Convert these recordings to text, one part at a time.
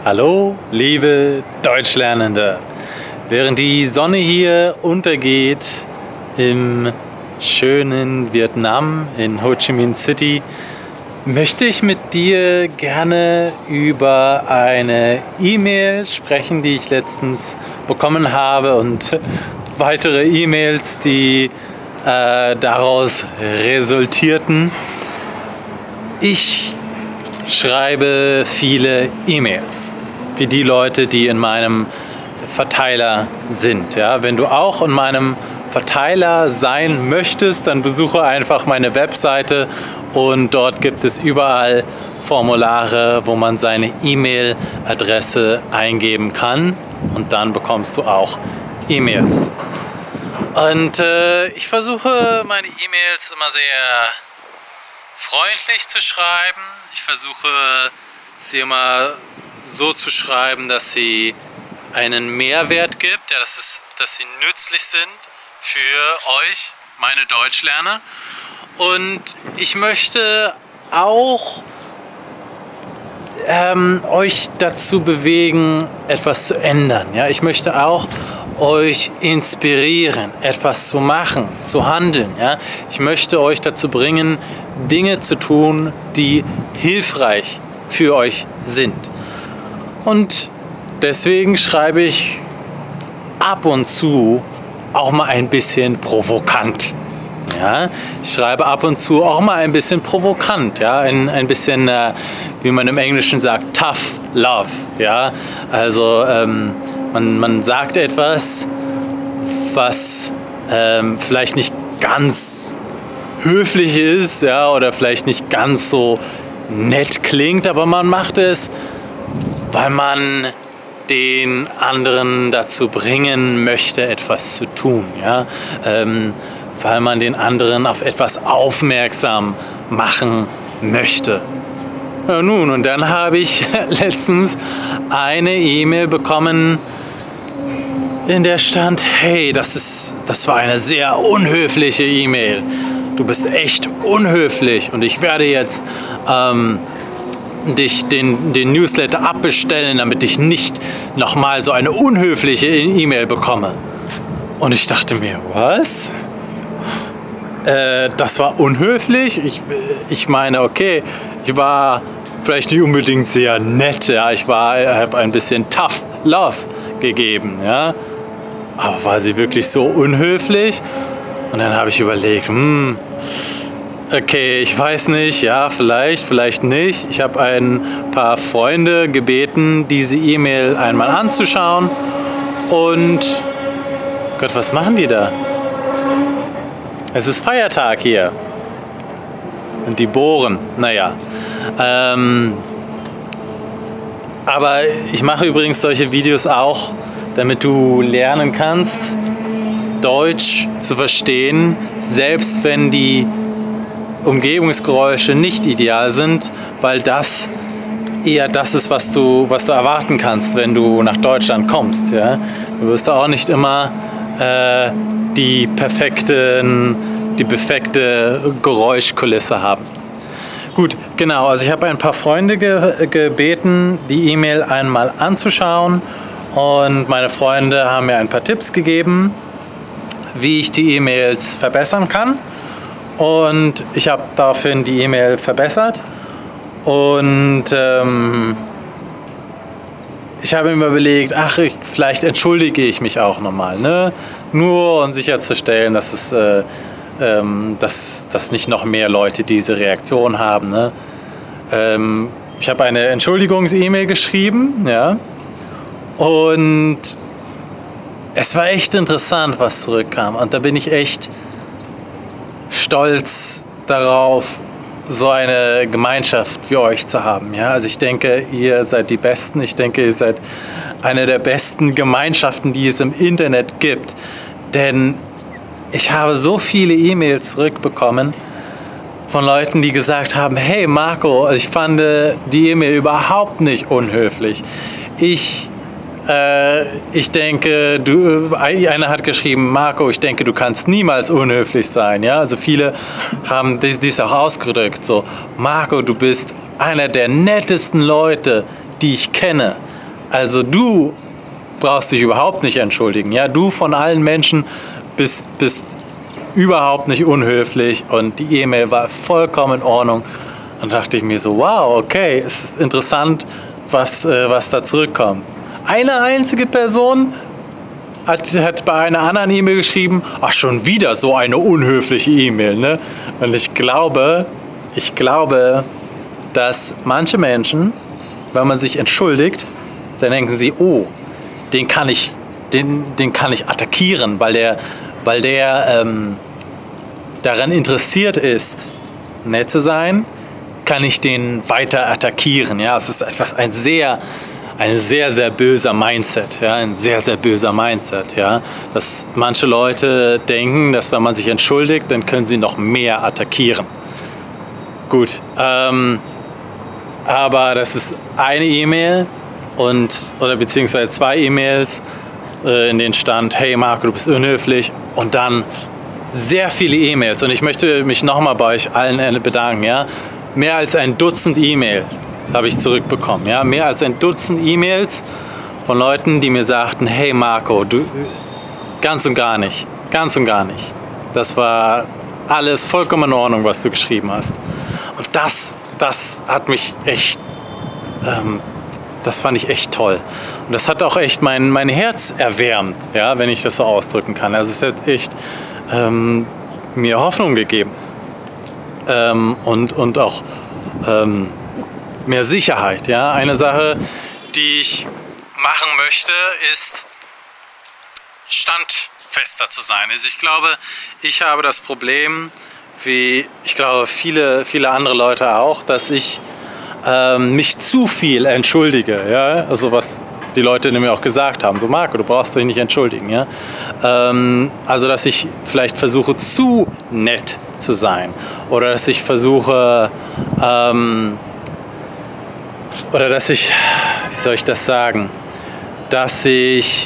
Hallo, liebe Deutschlernende! Während die Sonne hier untergeht im schönen Vietnam, in Ho Chi Minh City, möchte ich mit dir gerne über eine E-Mail sprechen, die ich letztens bekommen habe und weitere E-Mails, die daraus resultierten. Ich schreibe viele E-Mails, wie die Leute, die in meinem Verteiler sind. Ja? Wenn du auch in meinem Verteiler sein möchtest, dann besuche einfach meine Webseite und dort gibt es überall Formulare, wo man seine E-Mail-Adresse eingeben kann und dann bekommst du auch E-Mails. Und ich versuche meine E-Mails immer sehr freundlich zu schreiben. Ich versuche sie immer so zu schreiben, dass sie einen Mehrwert gibt, ja, dass sie nützlich sind für euch, meine Deutschlerner. Und ich möchte auch euch dazu bewegen, etwas zu ändern. Ja? Ich möchte auch euch inspirieren, etwas zu machen, zu handeln. Ja? Ich möchte euch dazu bringen, Dinge zu tun, die hilfreich für euch sind. Und deswegen schreibe ich ab und zu auch mal ein bisschen provokant. Ja? Ich schreibe ab und zu auch mal ein bisschen provokant, ja? ein bisschen, wie man im Englischen sagt, tough love. Ja? Also man sagt etwas, was vielleicht nicht ganz höflich ist, ja, oder vielleicht nicht ganz so nett klingt, aber man macht es, weil man den anderen dazu bringen möchte, etwas zu tun. Ja? Weil man den anderen auf etwas aufmerksam machen möchte. Ja, nun, und dann habe ich letztens eine E-Mail bekommen, in der stand, hey, das war eine sehr unhöfliche E-Mail. Du bist echt unhöflich und ich werde jetzt den Newsletter abbestellen, damit ich nicht nochmal so eine unhöfliche E-Mail bekomme. Und ich dachte mir, was? Das war unhöflich? Ich meine, okay, ich war vielleicht nicht unbedingt sehr nett, ja? Ich habe ein bisschen tough love gegeben, ja? Aber war sie wirklich so unhöflich? Und dann habe ich überlegt, okay, ich weiß nicht, ja, vielleicht nicht. Ich habe ein paar Freunde gebeten, diese E-Mail einmal anzuschauen. Und Gott, was machen die da? Es ist Feiertag hier. Und die bohren, naja. Aber ich mache übrigens solche Videos auch, damit du lernen kannst, Deutsch zu verstehen, selbst wenn die Umgebungsgeräusche nicht ideal sind, weil das eher das ist, was du erwarten kannst, wenn du nach Deutschland kommst. Ja? Du wirst auch nicht immer die perfekte Geräuschkulisse haben. Gut, genau, also ich habe ein paar Freunde gebeten, die E-Mail einmal anzuschauen und meine Freunde haben mir ein paar Tipps gegeben, wie ich die E-Mails verbessern kann. Und ich habe daraufhin die E-Mail verbessert und ich habe mir überlegt, vielleicht entschuldige ich mich auch nochmal, ne? Nur um sicherzustellen, dass nicht noch mehr Leute diese Reaktion haben. Ne? Ich habe eine Entschuldigungs-E-Mail geschrieben, ja? Und es war echt interessant, was zurückkam. Und da bin ich echt stolz darauf, so eine Gemeinschaft wie euch zu haben. Ja? Also ich denke, ihr seid die Besten. Ich denke, ihr seid eine der besten Gemeinschaften, die es im Internet gibt. Denn ich habe so viele E-Mails zurückbekommen von Leuten, die gesagt haben, hey Marco, ich fand die E-Mail überhaupt nicht unhöflich. Ich denke, einer hat geschrieben, Marco, ich denke, du kannst niemals unhöflich sein. Ja? Also viele haben dies auch ausgedrückt, so, Marco, du bist einer der nettesten Leute, die ich kenne. Also du brauchst dich überhaupt nicht entschuldigen. Ja, du von allen Menschen bist überhaupt nicht unhöflich und die E-Mail war vollkommen in Ordnung. Und dachte ich mir so, wow, okay, es ist interessant, was da zurückkommt. Eine einzige Person hat bei einer anderen E-Mail geschrieben, ach, schon wieder so eine unhöfliche E-Mail, ne? Und ich glaube, dass manche Menschen, wenn man sich entschuldigt, dann denken sie, oh, den kann ich attackieren, weil der daran interessiert ist, nett zu sein, kann ich den weiter attackieren. Ja, es ist ein sehr, sehr böser Mindset. Ja, ein sehr, sehr böser Mindset. Ja, dass manche Leute denken, dass wenn man sich entschuldigt, dann können sie noch mehr attackieren. Gut, aber das ist eine E-Mail oder beziehungsweise 2 E-Mails, in denen stand, hey Marco, du bist unhöflich, und dann sehr viele E-Mails, und ich möchte mich nochmal bei euch allen bedanken, ja, mehr als ein Dutzend E-Mails habe ich zurückbekommen, ja, mehr als ein Dutzend E-Mails von Leuten, die mir sagten, hey Marco, du, ganz und gar nicht, das war alles vollkommen in Ordnung, was du geschrieben hast, und das hat mich echt, das fand ich echt toll. Und das hat auch echt mein Herz erwärmt, ja, wenn ich das so ausdrücken kann. Also es hat echt mir Hoffnung gegeben und auch mehr Sicherheit. Ja. Eine Sache, die ich machen möchte, ist standfester zu sein. Also ich glaube, ich habe das Problem, wie ich glaube viele andere Leute auch, dass ich mich zu viel entschuldige, ja, also was die Leute mir auch gesagt haben, so Marco, du brauchst dich nicht entschuldigen, ja, also dass ich vielleicht versuche zu nett zu sein oder dass ich versuche oder dass ich, wie soll ich das sagen, dass ich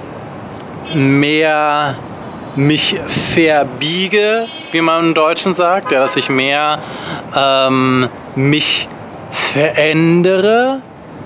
mehr mich verbiege, wie man im Deutschen sagt, ja, dass ich mehr mich verändere,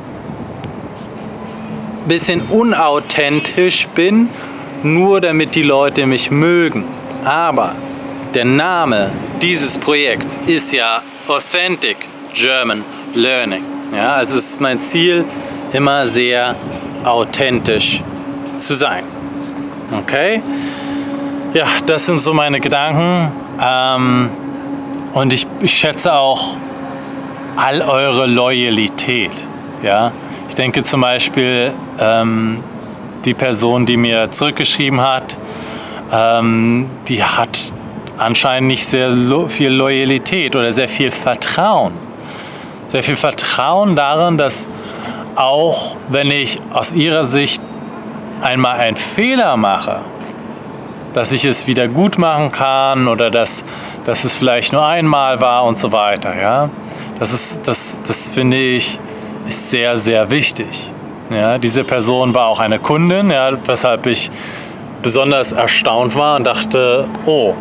bisschen unauthentisch bin, nur damit die Leute mich mögen. Aber der Name dieses Projekts ist ja Authentic German Learning. Ja, also es ist mein Ziel, immer sehr authentisch zu sein. Okay? Ja, das sind so meine Gedanken. Und ich schätze auch all eure Loyalität. Ja? Ich denke zum Beispiel, die Person, die mir zurückgeschrieben hat, die hat anscheinend nicht sehr viel Loyalität oder sehr viel Vertrauen. Sehr viel Vertrauen darin, dass auch wenn ich aus ihrer Sicht einmal einen Fehler mache, dass ich es wieder gut machen kann oder dass es vielleicht nur einmal war und so weiter. Ja? Das finde ich ist sehr, sehr wichtig. Ja? Diese Person war auch eine Kundin, ja, weshalb ich besonders erstaunt war und dachte, oh,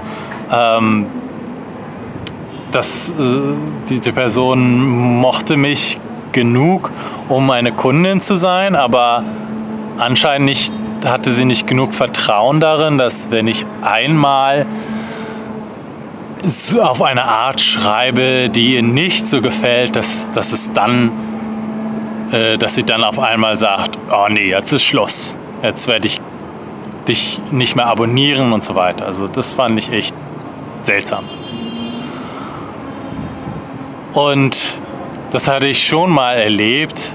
die Person mochte mich genug, um eine Kundin zu sein, aber anscheinend hatte sie nicht genug Vertrauen darin, dass wenn ich einmal auf eine Art schreibe, die ihr nicht so gefällt, dass sie dann auf einmal sagt, oh nee, jetzt ist Schluss, jetzt werde ich dich nicht mehr abonnieren und so weiter. Also das fand ich echt seltsam. Und das hatte ich schon mal erlebt.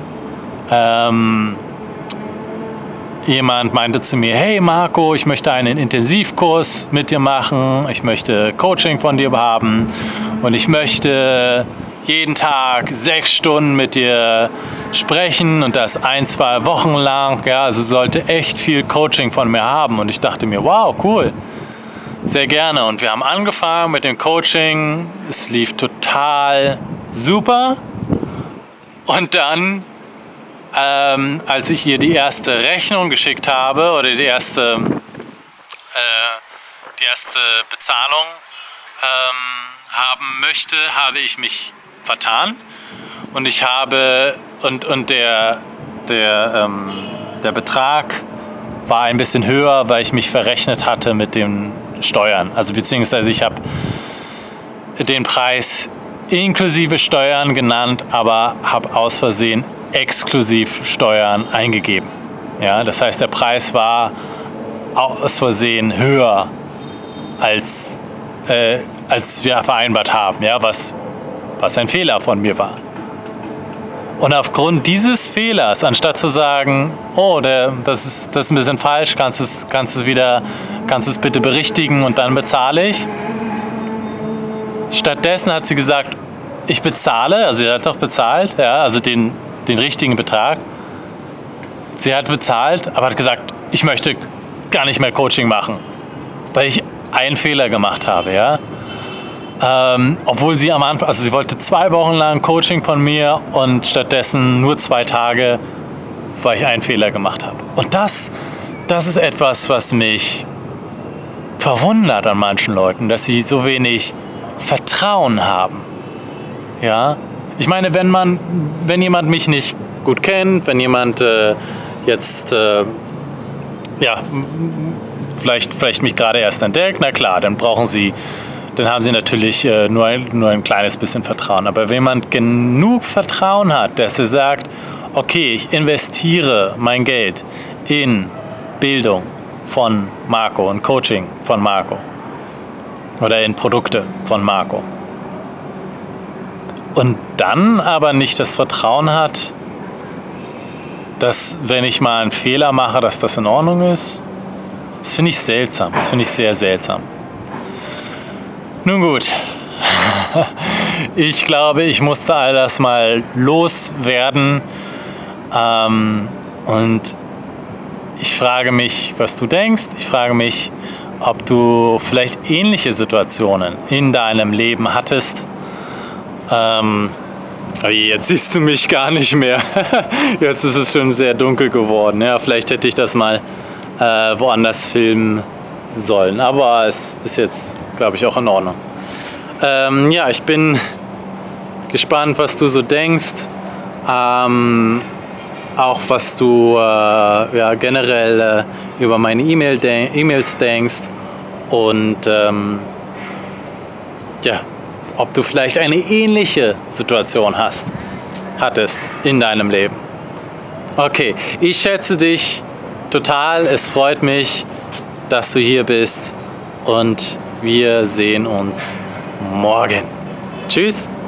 Jemand meinte zu mir, hey Marco, ich möchte einen Intensivkurs mit dir machen, ich möchte Coaching von dir haben und ich möchte jeden Tag 6 Stunden mit dir sprechen und das 1-2 Wochen lang. Ja, also sollte echt viel Coaching von mir haben. Und ich dachte mir, wow, cool, sehr gerne. Und wir haben angefangen mit dem Coaching, es lief total super. Und dann, als ich ihr die erste Rechnung geschickt habe oder die erste Bezahlung haben möchte, habe ich mich vertan und der Betrag war ein bisschen höher, weil ich mich verrechnet hatte mit den Steuern. Also beziehungsweise ich habe den Preis inklusive Steuern genannt, aber habe aus Versehen exklusiv Steuern eingegeben. Ja, das heißt, der Preis war aus Versehen höher, als wir vereinbart haben, ja, was ein Fehler von mir war. Und aufgrund dieses Fehlers, anstatt zu sagen, oh, das ist ein bisschen falsch, kannst du es bitte berichtigen und dann bezahle ich. Stattdessen hat sie gesagt, ich bezahle, also sie hat doch bezahlt, ja, also den richtigen Betrag. Sie hat bezahlt, aber hat gesagt, ich möchte gar nicht mehr Coaching machen, weil ich einen Fehler gemacht habe, ja. Obwohl sie am Anfang, also sie wollte 2 Wochen lang Coaching von mir und stattdessen nur 2 Tage, weil ich einen Fehler gemacht habe. Und das ist etwas, was mich verwundert an manchen Leuten, dass sie so wenig Vertrauen haben. Ja, ich meine, wenn jemand mich nicht gut kennt, wenn jemand vielleicht mich gerade erst entdeckt, na klar, dann haben sie natürlich nur ein kleines bisschen Vertrauen. Aber wenn jemand genug Vertrauen hat, dass er sagt, okay, ich investiere mein Geld in Bildung von Marco und Coaching von Marco oder in Produkte von Marco und dann aber nicht das Vertrauen hat, dass, wenn ich mal einen Fehler mache, dass das in Ordnung ist, das finde ich seltsam. Das finde ich sehr seltsam. Nun gut, ich glaube, ich musste all das mal loswerden. Und ich frage mich, was du denkst. Ich frage mich, ob du vielleicht ähnliche Situationen in deinem Leben hattest. Jetzt siehst du mich gar nicht mehr. Jetzt ist es schon sehr dunkel geworden. Ja, vielleicht hätte ich das mal woanders filmen sollen. Aber es ist jetzt, glaube ich, auch in Ordnung. Ja, ich bin gespannt, was du so denkst. Auch was du generell über meine E-Mails denkst. Und ob du vielleicht eine ähnliche Situation hattest in deinem Leben. Okay, ich schätze dich total. Es freut mich, dass du hier bist und wir sehen uns morgen. Tschüss.